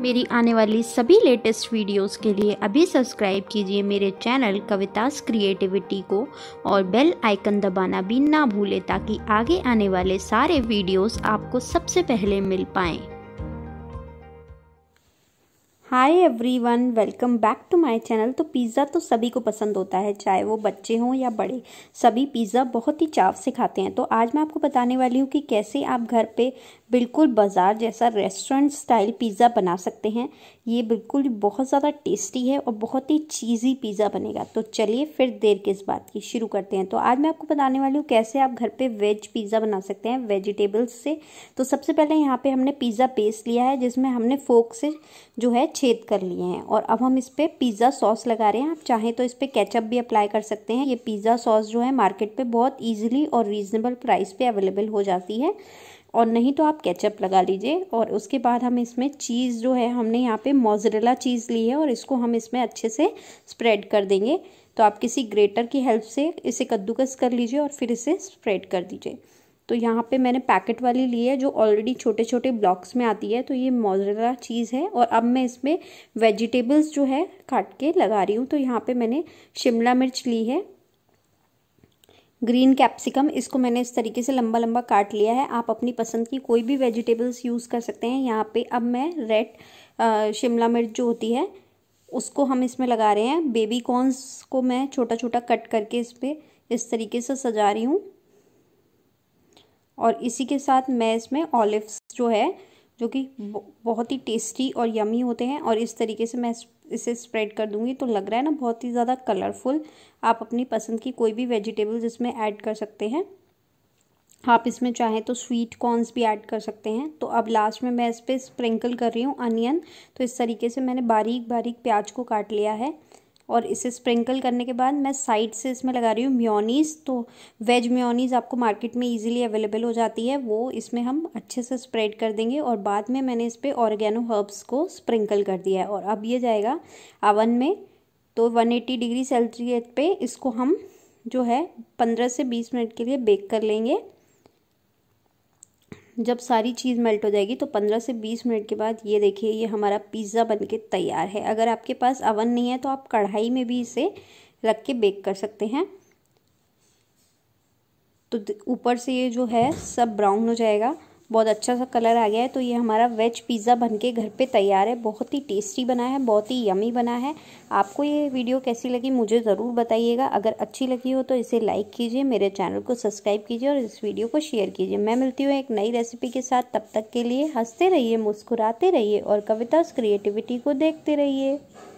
मेरी आने वाली सभी लेटेस्ट वीडियोस के लिए अभी सब्सक्राइब कीजिए मेरे चैनल कवितास क्रिएटिविटी को और बेल आइकन दबाना भी ना भूलें ताकि आगे आने वाले सारे वीडियोस आपको सबसे पहले मिल पाएँ। Hi everyone, welcome back to my channel. तो पिज़्ज़ा तो सभी को पसंद होता है, चाहे वो बच्चे हों या बड़े, सभी पिज़्ज़ा बहुत ही चाव से खाते हैं। तो आज मैं आपको बताने वाली हूँ कि कैसे आप घर पे बिल्कुल बाज़ार जैसा रेस्टोरेंट स्टाइल पिज़्ज़ा बना सकते हैं। ये बिल्कुल बहुत ज़्यादा टेस्टी है और बहुत ही चीज़ी पिज़्ज़ा बनेगा। तो चलिए फिर देर किस बात की, शुरू करते हैं। तो आज मैं आपको बताने वाली हूँ कैसे आप घर पे वेज पिज़्ज़ा बना सकते हैं वेजिटेबल्स से। तो सबसे पहले यहाँ पे हमने पिज़्ज़ा बेस लिया है जिसमें हमने फोक से जो है छेद कर लिए हैं और अब हम इस पे पिज़्ज़ा सॉस लगा रहे हैं। आप चाहें तो इस पे केचप भी अप्लाई कर सकते हैं। ये पिज़्ज़ा सॉस जो है मार्केट पे बहुत इजीली और रीजनेबल प्राइस पे अवेलेबल हो जाती है, और नहीं तो आप केचप लगा लीजिए। और उसके बाद हम इसमें चीज़ जो है, हमने यहाँ पे मोज़रेला चीज़ ली है और इसको हम इसमें अच्छे से स्प्रेड कर देंगे। तो आप किसी ग्रेटर की हेल्प से इसे कद्दूकस कर लीजिए और फिर इसे स्प्रेड कर दीजिए। तो यहाँ पे मैंने पैकेट वाली ली है जो ऑलरेडी छोटे छोटे ब्लॉक्स में आती है। तो ये मोज़रेला चीज़ है और अब मैं इसमें वेजिटेबल्स जो है काट के लगा रही हूँ। तो यहाँ पे मैंने शिमला मिर्च ली है, ग्रीन कैप्सिकम, इसको मैंने इस तरीके से लंबा लंबा काट लिया है। आप अपनी पसंद की कोई भी वेजिटेबल्स यूज़ कर सकते हैं। यहाँ पे अब मैं रेड शिमला मिर्च जो होती है उसको हम इसमें लगा रहे हैं। बेबी कॉर्न्स को मैं छोटा छोटा कट करके इस पर इस तरीके से सजा रही हूँ। और इसी के साथ मैं इसमें ऑलिव्स जो है, जो कि बहुत ही टेस्टी और यमी होते हैं, और इस तरीके से मैं इसे स्प्रेड कर दूंगी। तो लग रहा है ना बहुत ही ज़्यादा कलरफुल। आप अपनी पसंद की कोई भी वेजिटेबल्स इसमें ऐड कर सकते हैं। आप इसमें चाहें तो स्वीट कॉर्न्स भी ऐड कर सकते हैं। तो अब लास्ट में मैं इस पर स्प्रिंकल कर रही हूँ अनियन। तो इस तरीके से मैंने बारीक बारीक प्याज को काट लिया है और इसे स्प्रिंकल करने के बाद मैं साइड से इसमें लगा रही हूँ मेयोनीज़। तो वेज मेयोनीज़ आपको मार्केट में इजीली अवेलेबल हो जाती है, वो इसमें हम अच्छे से स्प्रेड कर देंगे। और बाद में मैंने इस पर ऑर्गेनो हर्ब्स को स्प्रिंकल कर दिया है और अब ये जाएगा अवन में। तो 180 डिग्री सेल्सियस पे इसको हम जो है 15 से 20 मिनट के लिए बेक कर लेंगे। जब सारी चीज़ मेल्ट हो जाएगी तो 15 से 20 मिनट के बाद ये देखिए, ये हमारा पिज़्ज़ा बनके तैयार है। अगर आपके पास अवन नहीं है तो आप कढ़ाई में भी इसे रख के बेक कर सकते हैं। तो ऊपर से ये जो है सब ब्राउन हो जाएगा, बहुत अच्छा सा कलर आ गया है। तो ये हमारा वेज पिज़्ज़ा बनके घर पे तैयार है। बहुत ही टेस्टी बना है, बहुत ही यमी बना है। आपको ये वीडियो कैसी लगी मुझे ज़रूर बताइएगा। अगर अच्छी लगी हो तो इसे लाइक कीजिए, मेरे चैनल को सब्सक्राइब कीजिए और इस वीडियो को शेयर कीजिए। मैं मिलती हूँ एक नई रेसिपी के साथ। तब तक के लिए हंसते रहिए, मुस्कुराते रहिए और कवितास क्रिएटिविटी को देखते रहिए।